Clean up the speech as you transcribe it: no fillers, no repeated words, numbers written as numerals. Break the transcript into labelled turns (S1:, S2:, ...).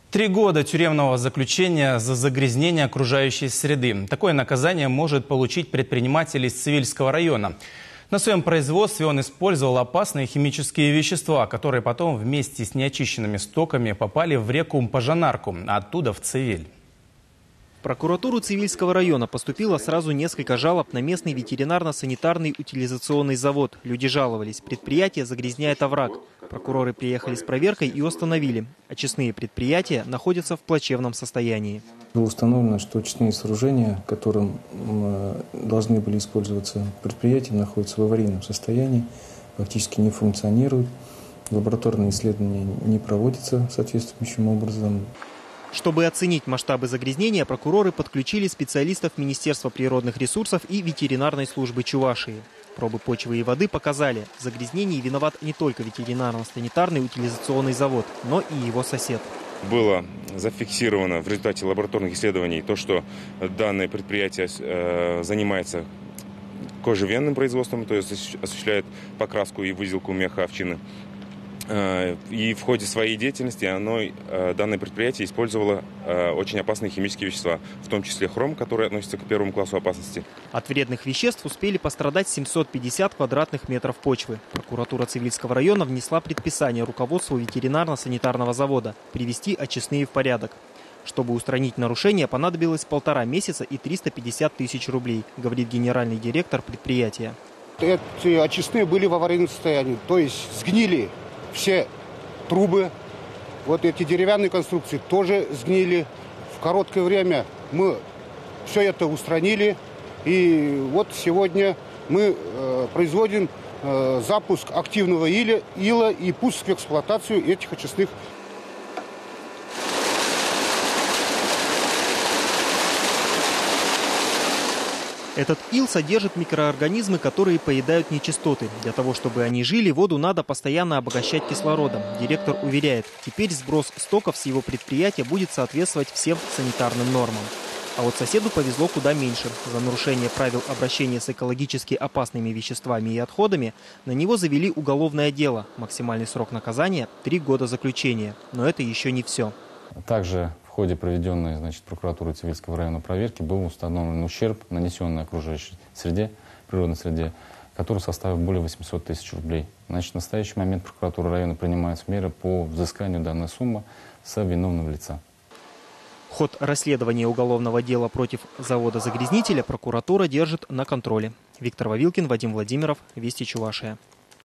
S1: 3 года тюремного заключения за загрязнение окружающей среды. Такое наказание может получить предприниматель из Цивильского района. На своем производстве он использовал опасные химические вещества, которые потом вместе с неочищенными стоками попали в реку Пожанарку, а оттуда в Цивиль.
S2: В прокуратуру Цивильского района поступило сразу несколько жалоб на местный ветеринарно-санитарный утилизационный завод. Люди жаловались, предприятие загрязняет овраг. Прокуроры приехали с проверкой и установили, очистные предприятия находятся в плачевном состоянии.
S3: Было установлено, что очистные сооружения, которым должны были использоваться предприятия, находятся в аварийном состоянии, фактически не функционируют. Лабораторные исследования не проводятся соответствующим образом.
S2: Чтобы оценить масштабы загрязнения, прокуроры подключили специалистов Министерства природных ресурсов и ветеринарной службы Чувашии. Пробы почвы и воды показали, в загрязнении виноват не только ветеринарно-санитарный утилизационный завод, но и его сосед.
S4: Было зафиксировано в результате лабораторных исследований то, что данное предприятие занимается кожевенным производством, то есть осуществляет покраску и выделку меха овчины. И в ходе своей деятельности данное предприятие использовало очень опасные химические вещества, в том числе хром, который относится к первому классу опасности.
S2: От вредных веществ успели пострадать 750 квадратных метров почвы. Прокуратура Цивильского района внесла предписание руководству ветеринарно-санитарного завода привести очистные в порядок. Чтобы устранить нарушения, понадобилось 1,5 месяца и 350 тысяч рублей, говорит генеральный директор предприятия.
S5: Эти очистные были в аварийном состоянии, то есть сгнили. Все трубы, вот эти деревянные конструкции тоже сгнили. В короткое время мы все это устранили. И вот сегодня мы производим запуск активного ила и пуск в эксплуатацию этих очистных.
S2: Этот ил содержит микроорганизмы, которые поедают нечистоты. Для того, чтобы они жили, воду надо постоянно обогащать кислородом. Директор уверяет, теперь сброс стоков с его предприятия будет соответствовать всем санитарным нормам. А вот соседу повезло куда меньше. За нарушение правил обращения с экологически опасными веществами и отходами на него завели уголовное дело. Максимальный срок наказания – 3 года заключения. Но это еще не все.
S6: Также в ходе проведенной прокуратурой Цивильского района проверки был установлен ущерб, нанесенный окружающей среде, природной среде, который составил более 800 тысяч рублей. В настоящий момент прокуратура района принимает меры по взысканию данной суммы с виновного лица.
S2: Ход расследования уголовного дела против завода-загрязнителя прокуратура держит на контроле. Виктор Вавилкин, Вадим Владимиров, Вести Чувашия.